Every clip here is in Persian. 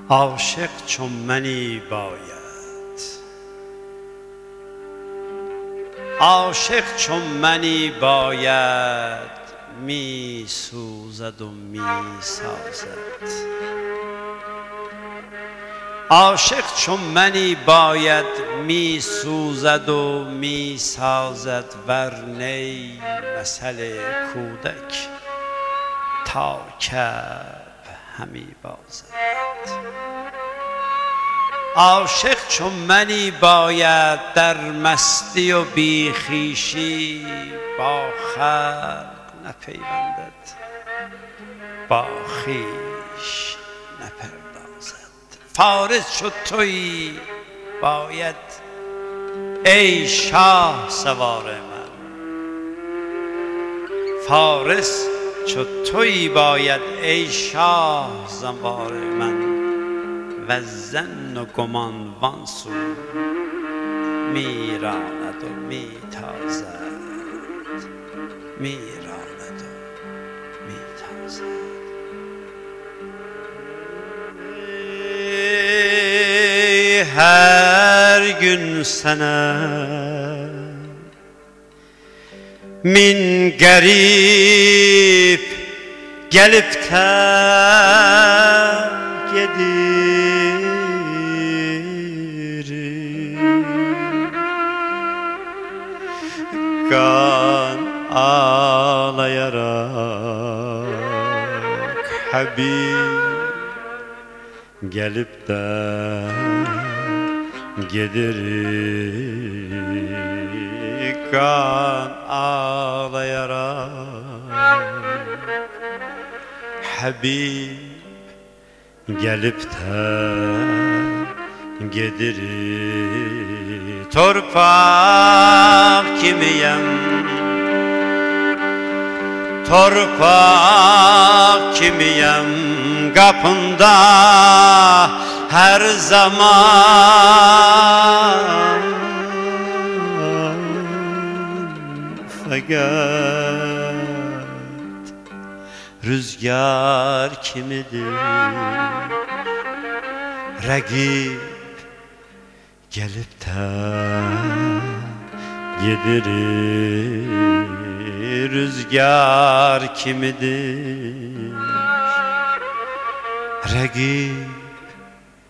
عاشق چون منی باید، عاشق چون منی باید، می سوزد و می سازد. عاشق چون منی باید، می سوزد و می سازد. ور نی مثل کودک تا کب همی بازد. عاشق چون منی باید، در مستی و بی خویشی با خلق نپیوندد، با خویش نپردازد. فارس چو تویی باید ای شاه سوار من، فارس چو تویی باید ای شاه سوار من. و ظن و گمان وان سو میراند و میتازد، میراند و میتازد. Her gün sana min garip gelip de giderim. Kan ağlayarak Habib gelip de giderim. Kan ağlayarak Habib gelip de giderim. Torpak kimiyem, torpak kimiyem, kapında her zaman. Fakat rüzgar kimidir, rakip gelip de giderir. Rüzgar kimidir, rakip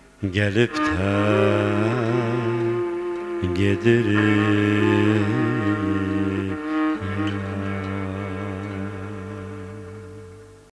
gelip de giderir.